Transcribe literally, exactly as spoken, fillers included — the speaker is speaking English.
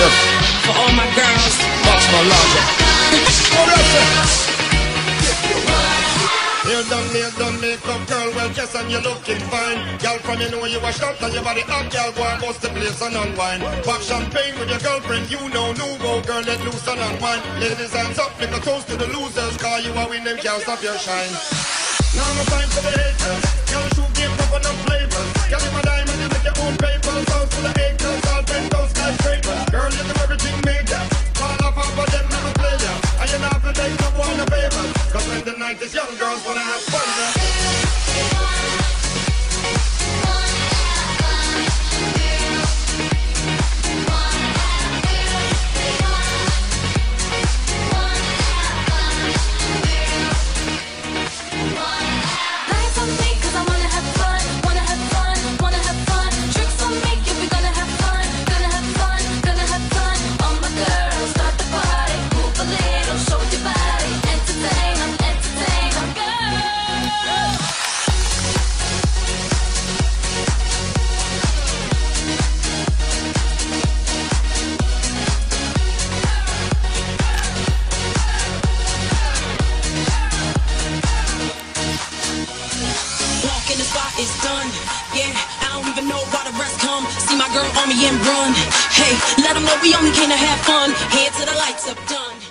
For all my girls, Watch my logic. You done me, done makeup, girl, well, yes, and you're looking fine. Girl, from you know you a shot and your body hot, girl, go and bust the place and unwind. Pop champagne with your girlfriend, you know, new go, girl, let loose and unwind. Ladies, hands up, make a toast to the losers, cause you a win, them can't stop your shine. Now no time for the haters, girl, shoot game, pop enough flavors. Girl, you a diamond, you make your own papers, house full of acres, all penthouse skyscrapers. Girl, you do everything major, fall off half of them, never play ya. And you not have to take no one a favor, cause when the night is young, girls wanna have fun. It's done, yeah, I don't even know why the rest come. See my girl on me and run. Hey, let them know we only came to have fun. Head to the lights up, done.